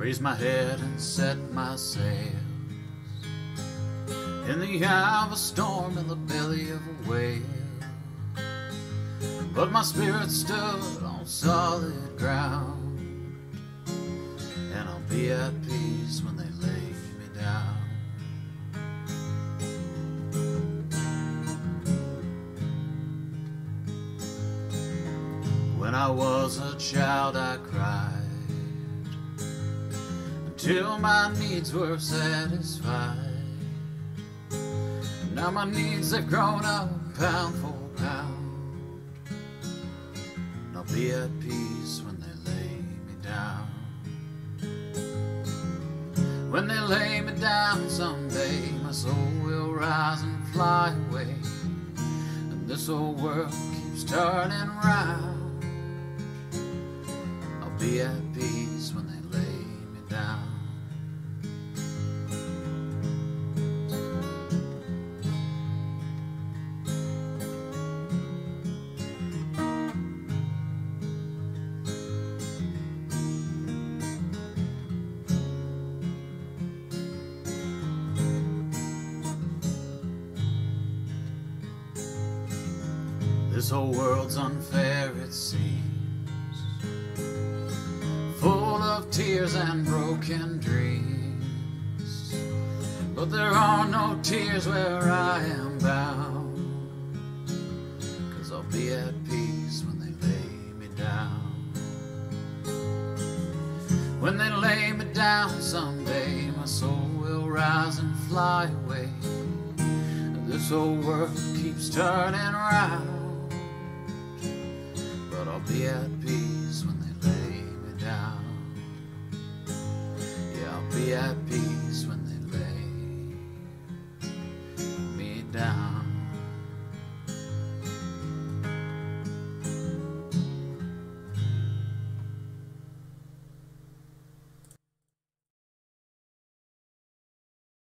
raise my head and set my sails in the eye of a storm, in the belly of a whale. But my spirit stood on solid ground, and I'll be at peace when they lay me down. When I was a child I cried until my needs were satisfied. Now my needs have grown up pound for pound, and I'll be at peace when they lay me down. When they lay me down someday, my soul will rise and fly away, and this old world keeps turning round. I'll be at peace when they lay me down. This whole world's unfair, it seems, full of tears and broken dreams. But there are no tears where I am bound, 'cause I'll be at peace when they lay me down. When they lay me down someday, my soul will rise and fly away, and this old world keeps turning round. But I'll be at peace when they lay me down. Yeah, I'll be at peace.